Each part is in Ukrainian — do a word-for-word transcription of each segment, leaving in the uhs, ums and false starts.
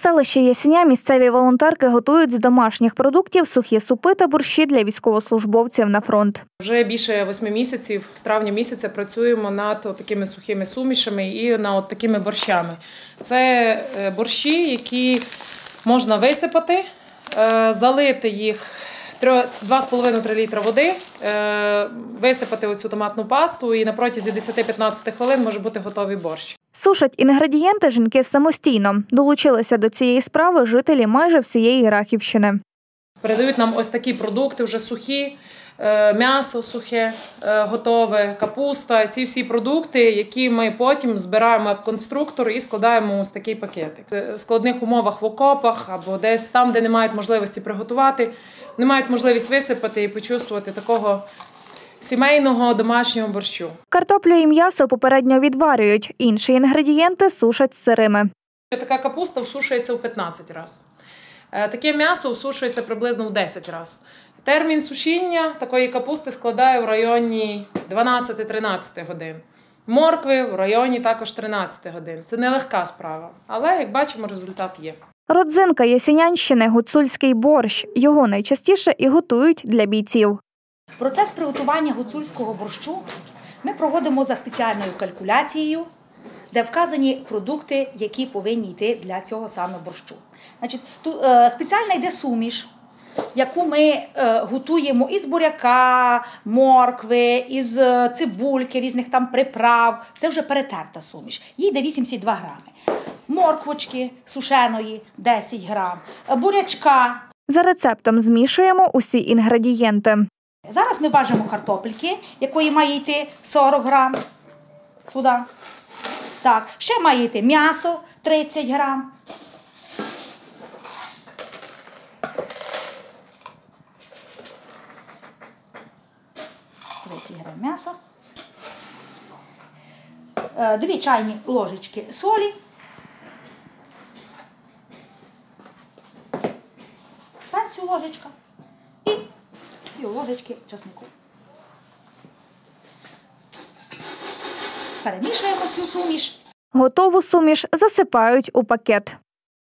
селищі Ясеня місцеві волонтерки готують з домашніх продуктів сухі супи та борщі для військовослужбовців на фронт. Вже більше восьми місяців, з травня місяця, працюємо над такими сухими сумішами і над такими борщами. Це борщі, які можна висипати, залити їх два з половиною - три літра води, висипати оцю томатну пасту і на протязі десяти-п'ятнадцяти хвилин може бути готовий борщ. Сушать інгредієнти жінки самостійно. Долучилися до цієї справи жителі майже всієї Рахівщини. Передають нам ось такі продукти вже сухі, м'ясо сухе, готове, капуста. Ці всі продукти, які ми потім збираємо як конструктор і складаємо ось такий пакетик. В складних умовах в окопах або десь там, де не мають можливості приготувати, не мають можливість висипати і почувствувати такого сімейного домашнього борщу. Картоплю і м'ясо попередньо відварюють, інші інгредієнти сушать сирими. Така капуста всушується в п'ятнадцять разів. Таке м'ясо всушується приблизно в десять разів. Термін сушіння такої капусти складає в районі дванадцяти-тринадцяти годин. Моркви в районі також тринадцяти годин. Це нелегка справа, але, як бачимо, результат є. Родзинка Ясенянщини – гуцульський борщ. Його найчастіше і готують для бійців. Процес приготування гуцульського борщу ми проводимо за спеціальною калькуляцією, де вказані продукти, які повинні йти для цього саме борщу. Значить, тут е, спеціально йде суміш, яку ми е, готуємо із буряка, моркви, із цибульки, різних там приправ. Це вже перетерта суміш. Їй йде вісімдесят два грами. Морквочки сушеної – десять грам, бурячка. За рецептом змішуємо усі інгредієнти. Зараз ми важимо картопельки, якої має йти сорок грам. Туди. Так. Ще має йти м'ясо тридцять грам. тридцять грам м'яса. Дві чайні ложечки солі. Перцю ложечка. І пів ложечки чеснику. Перемішуємо цю суміш. Готову суміш засипають у пакет.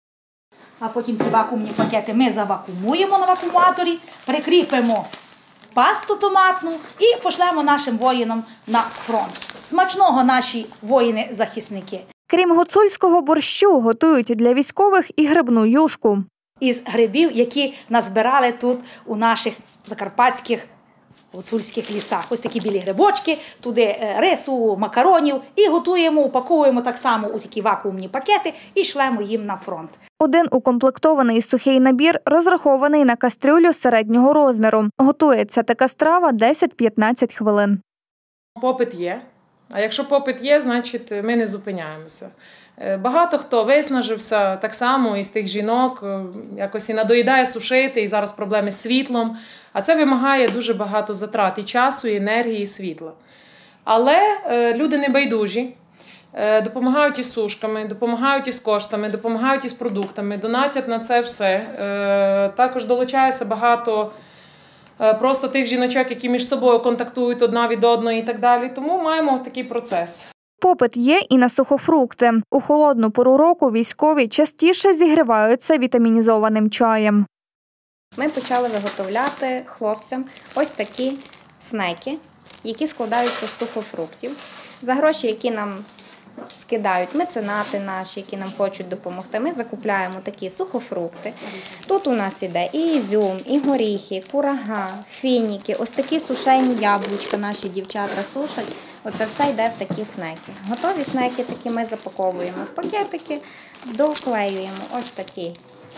А потім ці вакуумні пакети ми завакуумуємо на вакууматорі, прикріпимо пасту томатну і пошлемо нашим воїнам на фронт. Смачного наші воїни-захисники. Крім гуцульського борщу, готують для військових і грибну юшку. Із грибів, які назбирали тут у наших закарпатських гуцульських лісах. Ось такі білі грибочки, туди рису, макаронів і готуємо, упаковуємо так само у такі вакуумні пакети і шлемо їм на фронт. Один укомплектований сухий набір розрахований на кастрюлю середнього розміру. Готується така страва десять-п'ятнадцять хвилин. Попит є. А якщо попит є, значить ми не зупиняємося. Багато хто виснажився так само із тих жінок, якось і надоїдає сушити, і зараз проблеми з світлом. А це вимагає дуже багато затрат і часу, і енергії, і світла. Але люди не байдужі, допомагають із сушками, допомагають із коштами, допомагають із продуктами, донатять на це все. Також долучається багато просто тих жіночок, які між собою контактують одна від одної і так далі. Тому маємо такий процес. Попит є і на сухофрукти. У холодну пору року військові частіше зігріваються вітамінізованим чаєм. Ми почали виготовляти хлопцям ось такі снеки, які складаються з сухофруктів. За гроші, які нам скидають меценати наші, які нам хочуть допомогти, ми закупляємо такі сухофрукти. Тут у нас іде і ізюм, і горіхи, курага, фініки, ось такі сушені яблучка наші дівчата сушать. Оце все йде в такі снеки. Готові снеки такі ми запаковуємо в пакетики, доклеюємо ось такі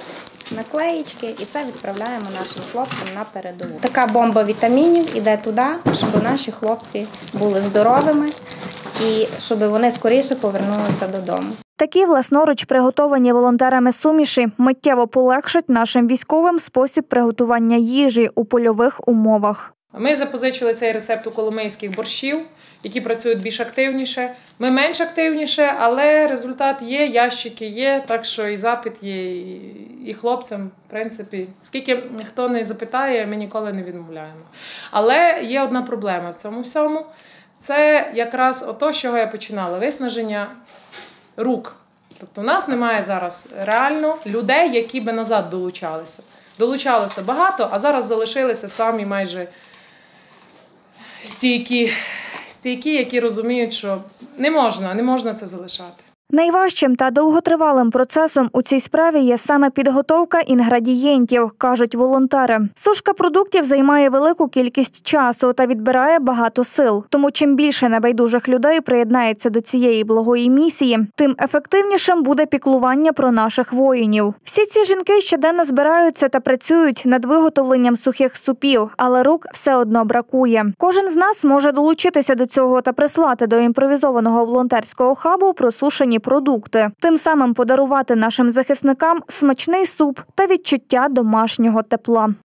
наклеїчки і це відправляємо нашим хлопцям на передову. Така бомба вітамінів йде туди, щоб наші хлопці були здоровими і щоб вони скоріше повернулися додому. Такі власноруч приготовані волонтерами суміші миттєво полегшать нашим військовим спосіб приготування їжі у польових умовах. Ми запозичили цей рецепт у коломийських борщів, які працюють більш активніше. Ми менш активніше, але результат є, ящики є, так що і запит є, і хлопцям, в принципі. Скільки хто не запитає, ми ніколи не відмовляємо. Але є одна проблема в цьому всьому. Це якраз ото, з чого я починала – виснаження рук. Тобто у нас немає зараз реально людей, які би назад долучалися. Долучалося багато, а зараз залишилися самі майже стійкі, стійкі, які розуміють, що не можна, не можна це залишати. Найважчим та довготривалим процесом у цій справі є саме підготовка інгредієнтів, кажуть волонтери. Сушка продуктів займає велику кількість часу та відбирає багато сил. Тому чим більше небайдужих людей приєднається до цієї благої місії, тим ефективнішим буде піклування про наших воїнів. Всі ці жінки щоденно збираються та працюють над виготовленням сухих супів, але рук все одно бракує. Кожен з нас може долучитися до цього та прислати до імпровізованого волонтерського хабу просушені продукти. Тим самим подарувати нашим захисникам смачний суп та відчуття домашнього тепла.